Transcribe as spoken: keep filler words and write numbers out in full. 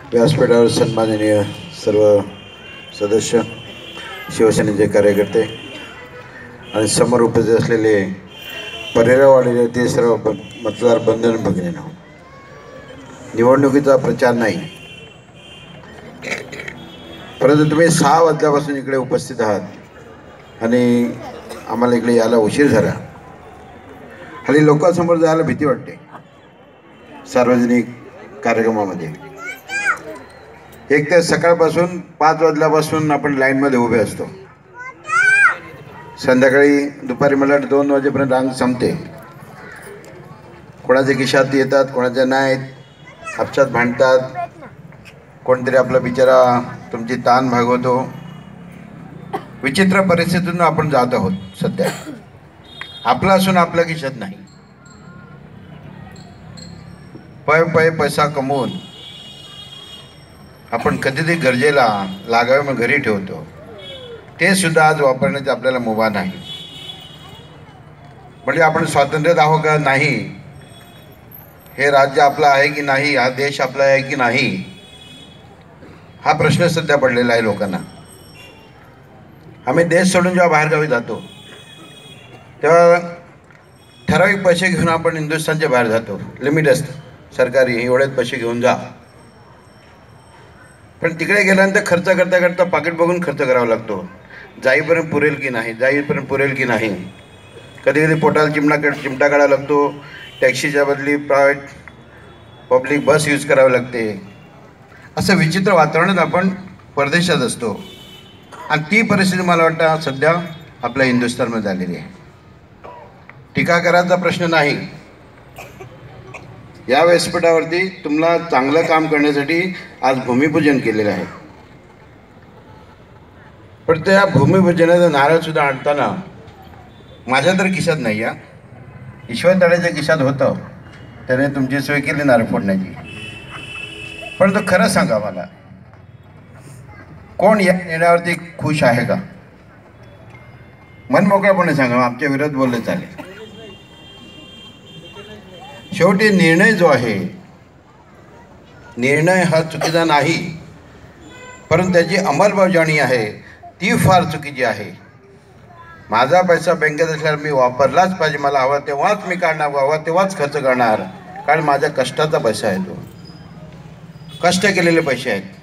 व्यासपीठावर सन्माननीय सर्व सदस्य, शिवसेनेचे कार्यकर्ते आणि समोर उपस्थित असलेले परिवारवाडीचे ते सर्व ब मतदार बंधन भगिनींनो, निवडणुकीचा प्रचार नाही, परंतु तुम्ही सहा वाजल्यापासून इकडे उपस्थित आहात आणि आम्हाला इकडे यायला उशीर झाला. हल्ली लोकांसमोर जायला भीती वाटते. सार्वजनिक कार्यक्रमामध्ये एक तर सकाळपासून पाच वाजल्यापासून आपण लाईनमध्ये उभे असतो. संध्याकाळी दुपारी मला दोन वाजेपर्यंत रांग संपते. कोणाच्या खिशात येतात, कोणाच्या नाहीत, आपसात भांडतात, कोणतरी आपला बिचारा तुमची ताण भागवतो. विचित्र परिस्थितीतून आपण जात आहोत. सध्या आपला असून आपल्या खिशात नाही. पै पै पैसा कमवून आपण कधीतरी गरजेला लागावे मग घरी ठेवतो. ते सुद्धा आज वापरण्याची आपल्याला मुभा नाही. म्हणजे आपण स्वातंत्र्यात आहोत का नाही, हे राज्य आपलं आहे की नाही, हा देश आपला आहे की नाही, हा प्रश्न सध्या पडलेला आहे लोकांना. आम्ही देश सोडून जेव्हा बाहेरगावी जातो तेव्हा ठराविक पैसे घेऊन आपण हिंदुस्थानच्या बाहेर जातो. लिमिट असतं सरकारी, एवढेच पैसे घेऊन जा. पण तिकडे गेल्यानंतर खर्च करता करता पाकिट बघून खर्च करावा लागतो. जाईपर्यंत पुरेल की नाही, जाईपर्यंत पुरेल की नाही. कधी कधी पोटाला चिमटा चिमटा काढावा लागतो. टॅक्सीच्या बदली प्रायव्हेट पब्लिक बस यूज करावी लागते. असं विचित्र वातावरणात आपण परदेशात असतो. आणि ती परिस्थिती मला वाटतं सध्या आपल्या हिंदुस्थानमध्ये आलेली आहे. टीका करायचा प्रश्न नाही. या व्यासपीठावरती तुम्हाला चांगलं काम करण्यासाठी आज भूमिपूजन केलेलं आहे. पण त्या भूमिपूजनाचा नारळसुद्धा आणताना माझ्या तर खिशात नाही. या ईश्वर तळ्याच्या खिशात होतं, त्याने तुमची सोय केली नारळ फोडण्याची. पण तो खरं सांगा मला, कोण या निर्णयावरती खुश आहे का? मनमोकळेपणे सांगा, आमच्या विरोध बोलले चालेल. शेवटी निर्णय जो आहे, निर्णय हा चुकीचा नाही, परंतु त्याची अंमलबजावणी आहे ती फार चुकीची आहे. माझा पैसा बँकेत असल्यावर मी वापरलाच पाहिजे. मला हवा तेव्हाच मी काढणार, हवा तेव्हाच खर्च करणार, कारण माझ्या कष्टाचा पैसा आहे, तो कष्ट केलेले पैसे आहेत.